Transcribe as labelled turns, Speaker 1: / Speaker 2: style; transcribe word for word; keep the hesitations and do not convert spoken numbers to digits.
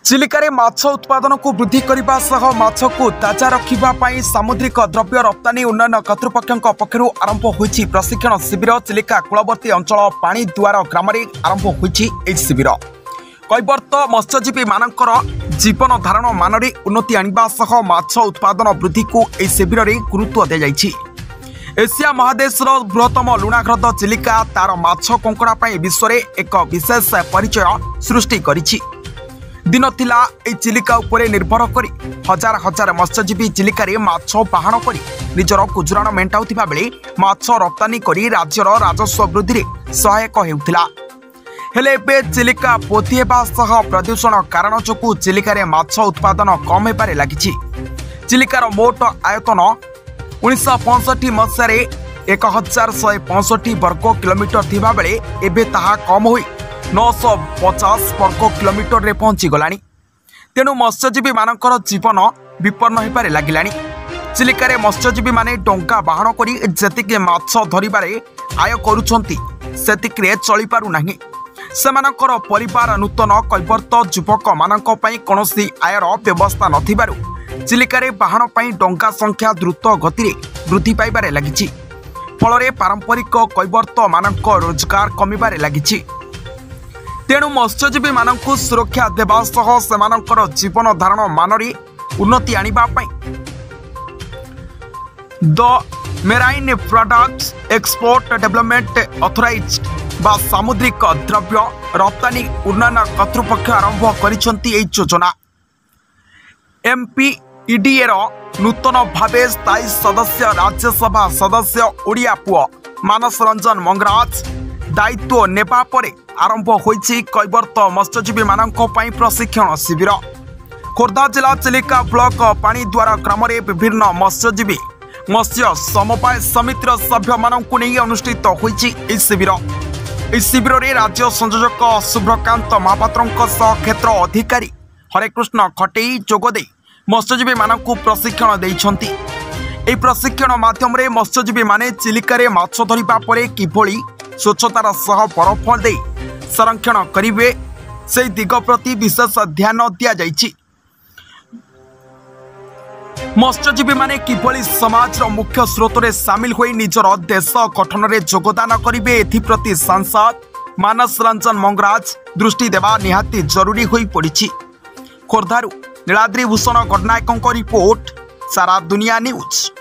Speaker 1: चिलिका माछ उत्पादन को वृद्धि करने सह माछ को ताजा रखापी सामुद्रिक द्रव्य रप्तानी उन्नयन कर्तृपक्ष पक्षर आरंभ होईछि प्रशिक्षण शिविर। चिलिका कूलवर्ती अंचल पानी द्वार ग्राम आरंभ होईछि शिविर। कैवर्त मत्स्यजीवी मानकर जीवन धारण मान में उन्नति आनिबा सह माछ उत्पादन वृद्धि को यह शिविर में गुरुत्व दी जाइछि। एशिया महादेशर बृहत्तम लुणाह्रद चिलिका तार माछ कंकड़ा विश्व में एक विशेष परिचय सृष्टि करिछि। दिन थिला ए चिलिका उपरे निर्भर करी हजार हजार मत्स्यजीवी चिलिका रे माछ बाहन करी निजर गुजराण मेंटाउथिबा बेले माछ रप्तानी करी राज्यर राजस्व वृद्धि रे सहायक हेउथिला। हेले एबे चिलिका पोथी हेबा सह प्रदूषण कारण जोकु चिलिका रे माछ उत्पादन कम हेबारे लागिछि। चिलिकार मोट आयतन उन्नीस पैंसठ मसीह एक हजार शहे पैंसठ वर्ग किलोमीटर थिबा बेले एबे ताहा कम होई नौ सौ पचास वर्ग किलोमीटर रे पहुंची गलानी। तेणु मत्स्यजीवी मानकर जीवन विपन्न होइबारे लागिलानी। चिलिका मत्स्यजीवी माने टंका बाहन करी जेतिके माछ धरिबारे आय करूछंती सेतिके चली पारु नाही। सेमानकर परिवार नूतन कैवर्त युवक मानक पई कोनोसी आयर व्यवस्था नथिबारु चिलिका बाहन पई टंका संख्या द्रुत गति रे वृद्धि पाइबारे लागिछि। फलरे पारंपरिक कैवर्त मानक रोजगार कमिबारे लागिछि। तेणु मत्स्यजीवी मानकु सुरक्षा देवा सह सेमानकर जीवन धारण मान में उन्नति आनिबा पई the marine products export development authorized बा सामुद्रिक द्रव्य रप्तानी उन्नयन कर्तृपक्ष आरंभ करिसंती एई योजना। एमपीईडीए रो नूतन भावे स्थायी सदस्य राज्यसभा सदस्य ओडिया पुओ मानस रंजन मंगराज दायित्व नेबा परे आरंभ होईछि कैवर्त मत्स्यजीवी मानक पई प्रशिक्षण शिविर। खोर्धा जिला चिलिका ब्लॉक पानी द्वार ग्राम विभिन्न मत्स्यजीवी मत्स्य समवाय समितिर सभ्य मानक नहीं अनुष्ठित होईछि एई शिविर। एई शिविर रे राज्य संयोजक शुभ्रकांत महापात्र सह क्षेत्र अधिकारी हरेकृष्ण खटेई जोगदे मत्स्यजीवी मानक प्रशिक्षण देइछंती। एई प्रशिक्षण माध्यम रे मत्स्यजीवी माने चिलिका रे माछ धरिबा परे किभଳି स्वच्छतार सह बरफ दे संरक्षण करिवे से दिग प्रति विशेष ध्यान दिया जाइछि। मत्स्यजीवी माने किभଳି समाज मुख्य स्रोत रे सामिल होई निजर देश गठन रे योगदान करिवे एथिप्रति सांसद मानस रंजन मंगराज दृष्टि देवा निहाती जरूरी होई पड़िछि। खोर्धारू नीलाद्री भूषण गणनायकों रिपोर्ट सारा दुनिया न्यूज।